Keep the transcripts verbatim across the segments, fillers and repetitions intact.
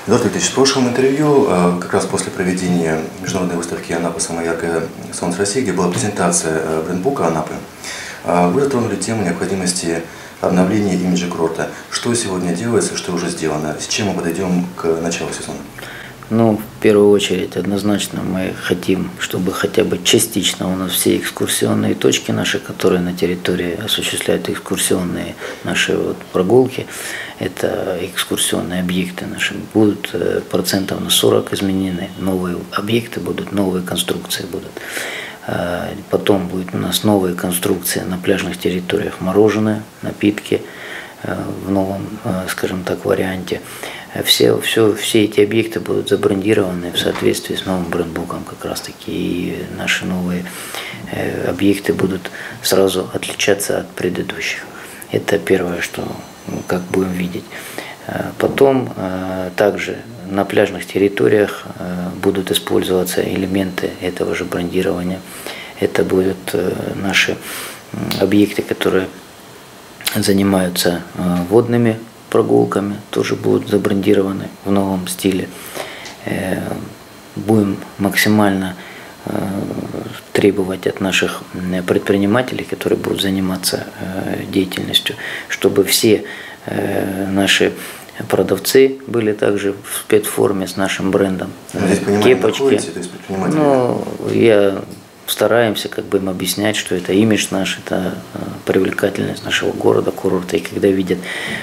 Эдуард Викторович, в прошлом интервью, как раз после проведения международной выставки «Анапа. Самое яркое солнце России», где была презентация брендбука Анапы, вы затронули тему необходимости обновления имиджа курорта. Что сегодня делается, что уже сделано? С чем мы подойдем к началу сезона? Ну, в первую очередь, однозначно мы хотим, чтобы хотя бы частично у нас все экскурсионные точки наши, которые на территории осуществляют экскурсионные наши вот прогулки, это экскурсионные объекты наши, будут процентов на сорок изменены, новые объекты будут, новые конструкции будут. Потом будет у нас новые конструкции на пляжных территориях, мороженое, напитки в новом, скажем так, варианте. Все, все, все эти объекты будут забрендированы в соответствии с новым брендбуком как раз таки. И наши новые объекты будут сразу отличаться от предыдущих. Это первое, что ну, как будем видеть. Потом также на пляжных территориях будут использоваться элементы этого же брендирования. Это будут наши объекты, которые занимаются водными прогулками, тоже будут забрендированы в новом стиле. Будем максимально требовать от наших предпринимателей, которые будут заниматься деятельностью, чтобы все наши продавцы были также в спецформе с нашим брендом. Здесь Кепочки. Ну, я стараемся как бы им объяснять, что это имидж наш, это привлекательность нашего города, курорта. И когда видят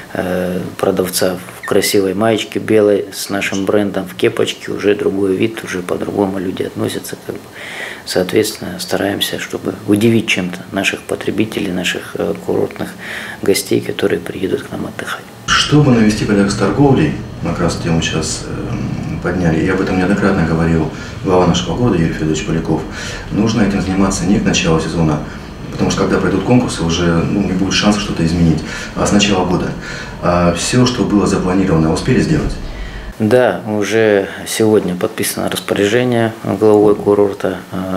э, продавца в красивой маечке белой с нашим брендом в кепочке, уже другой вид, уже по-другому люди относятся. Как бы. Соответственно, стараемся, чтобы удивить чем-то наших потребителей, наших э, курортных гостей, которые приедут к нам отдыхать. Чтобы навести порядок с торговлей, как раз тему сейчас э, подняли, я об этом неоднократно говорил глава нашего города Юрий Федорович Поляков, нужно этим заниматься не к началу сезона, потому что когда пройдут конкурсы, уже ну, не будет шанса что-то изменить, а с начала года. А все, что было запланировано, успели сделать? Да, уже сегодня подписано распоряжение главой курорта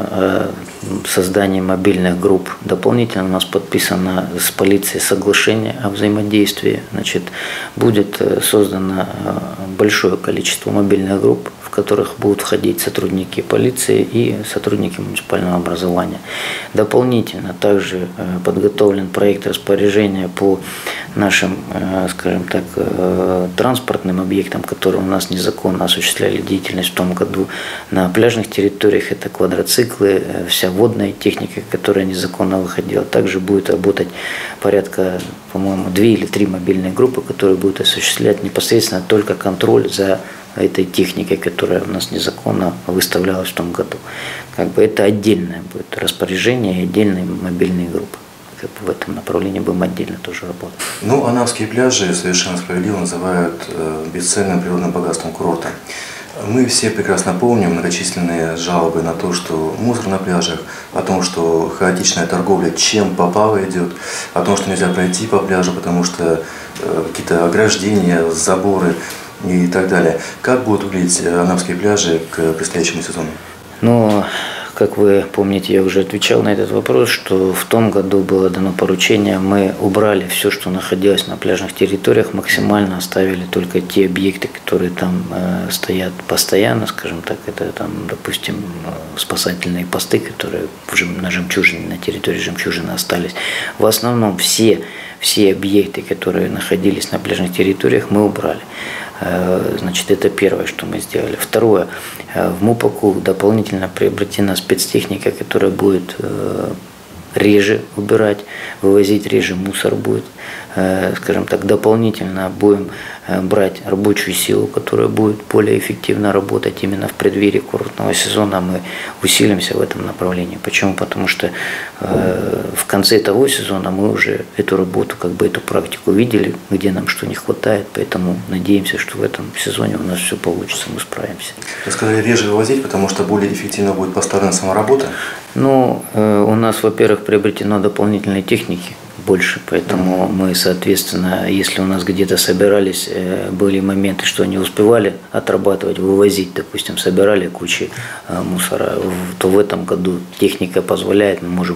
о создании мобильных групп. Дополнительно у нас подписано с полицией соглашение о взаимодействии. Значит, будет создано большое количество мобильных групп, в которых будут входить сотрудники полиции и сотрудники муниципального образования. Дополнительно также подготовлен проект распоряжения по нашим, скажем так, транспортным объектам, которые у нас незаконно осуществляли деятельность в том году. На пляжных территориях это квадроциклы, вся водная техника, которая незаконно выходила. Также будет работать порядка, по-моему, две или три мобильные группы, которые будут осуществлять непосредственно только контроль за этой техникой, которая у нас незаконно выставлялась в том году. Как бы это отдельное будет распоряжение и отдельные мобильные группы. Как бы в этом направлении будем отдельно тоже работать. Ну, анапские пляжи совершенно справедливо называют э, бесценным природным богатством курорта. Мы все прекрасно помним многочисленные жалобы на то, что мусор на пляжах, о том, что хаотичная торговля чем попало идет, о том, что нельзя пройти по пляжу, потому что э, какие-то ограждения, заборы и так далее. Как будут выглядеть анапские пляжи к предстоящему сезону? Ну, как вы помните, я уже отвечал на этот вопрос, что в том году было дано поручение, мы убрали все, что находилось на пляжных территориях, максимально оставили только те объекты, которые там э, стоят постоянно, скажем так, это там, допустим, спасательные посты, которые на Жемчужине, на территории Жемчужины остались. В основном все, все объекты, которые находились на пляжных территориях, мы убрали. Значит, это первое, что мы сделали. Второе, в МУПАКу дополнительно приобретена спецтехника, которая будет реже убирать, вывозить реже мусор будет. Скажем так, дополнительно будем брать рабочую силу, которая будет более эффективно работать именно в преддверии курортного сезона. Мы усилимся в этом направлении. Почему? Потому что в конце того сезона мы уже эту работу, как бы эту практику видели, где нам что не хватает, поэтому надеемся, что в этом сезоне у нас все получится, мы справимся. Вы сказали реже вывозить, потому что более эффективно будет поставлена сама работа? Ну, у нас, во-первых, приобретено дополнительной техники больше, поэтому мы, соответственно, если у нас где-то собирались, были моменты, что не успевали отрабатывать, вывозить, допустим, собирали кучи мусора, то в этом году техника позволяет, мы можем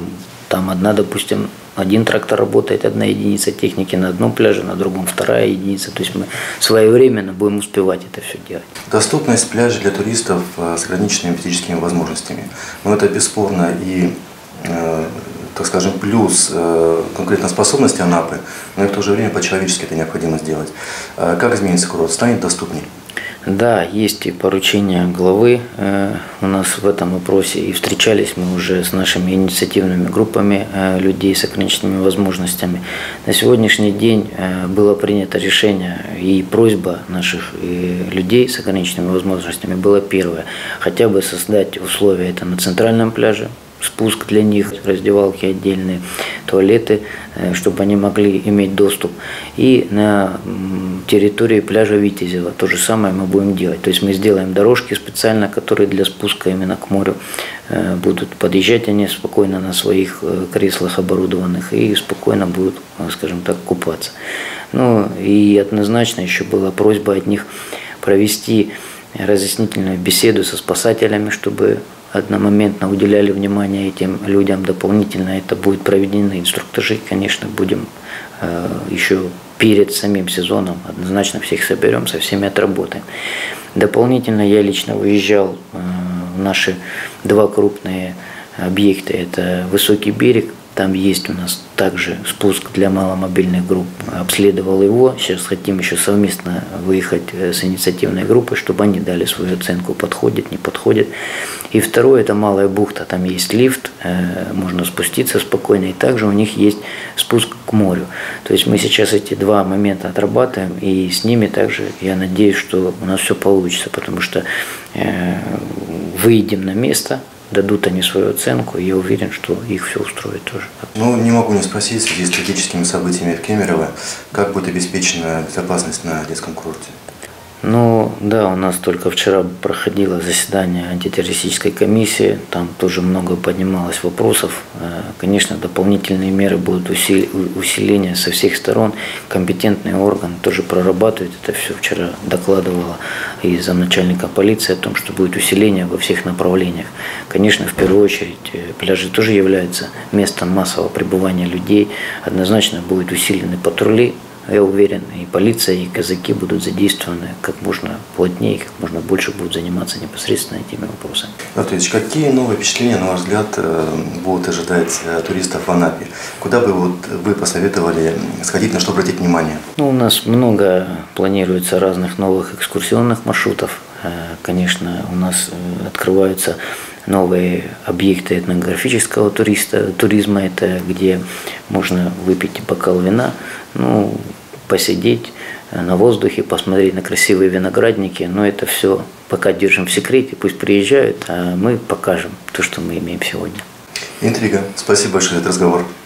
Там одна, допустим, один трактор работает, одна единица техники на одном пляже, на другом вторая единица. То есть мы своевременно будем успевать это все делать. Доступность пляжа для туристов с ограниченными физическими возможностями. Но это бесспорно и, э, так скажем, плюс э, конкурентоспособности Анапы, но и в то же время по-человечески это необходимо сделать. Э, как изменится курорт? Станет доступней? Да, есть и поручения главы э, у нас в этом вопросе, и встречались мы уже с нашими инициативными группами э, людей с ограниченными возможностями. На сегодняшний день э, было принято решение, и просьба наших э, людей с ограниченными возможностями была первая, хотя бы создать условия это на центральном пляже, спуск для них, раздевалки отдельные, туалеты, чтобы они могли иметь доступ. И на территории пляжа Витязева то же самое мы будем делать. То есть мы сделаем дорожки специально, которые для спуска именно к морю будут подъезжать они спокойно на своих креслах оборудованных и спокойно будут, скажем так, купаться. Ну и однозначно еще была просьба от них провести разъяснительную беседу со спасателями, чтобы одномоментно уделяли внимание этим людям. Дополнительно это будет проведены инструктажи. Конечно, будем э, еще перед самим сезоном однозначно всех соберем, со всеми отработаем. Дополнительно я лично выезжал э, в наши два крупные объекта. Это Высокий берег. Там есть у нас также спуск для маломобильных групп. Обследовал его. Сейчас хотим еще совместно выехать с инициативной группой, чтобы они дали свою оценку, подходит, не подходит. И второе, это Малая бухта. Там есть лифт, можно спуститься спокойно. И также у них есть спуск к морю. То есть мы сейчас эти два момента отрабатываем. И с ними также, я надеюсь, что у нас все получится. Потому что выйдем на место, дадут они свою оценку, и я уверен, что их все устроит тоже. Ну, не могу не спросить, в связи с трагическими событиями в Кемерово, как будет обеспечена безопасность на детском курорте? Ну, да, у нас только вчера проходило заседание антитеррористической комиссии, там тоже много поднималось вопросов. Конечно, дополнительные меры будут усиления со всех сторон, компетентные органы тоже прорабатывают это все. Вчера докладывала и замначальника полиции о том, что будет усиление во всех направлениях. Конечно, в первую очередь, пляжи тоже являются местом массового пребывания людей, однозначно будут усилены патрули. Я уверен, и полиция, и казаки будут задействованы как можно плотнее, как можно больше будут заниматься непосредственно этими вопросами. Анатольевич, какие новые впечатления, на ваш взгляд, будут ожидать туристов в Анапе? Куда бы вот вы посоветовали сходить, на что обратить внимание? Ну, у нас много планируется разных новых экскурсионных маршрутов. Конечно, у нас открываются новые объекты этнографического туриста, туризма, это где можно выпить бокал вина, ну, посидеть на воздухе, посмотреть на красивые виноградники, но это все пока держим в секрете, пусть приезжают, а мы покажем то, что мы имеем сегодня. Интрига. Спасибо большое за этот разговор.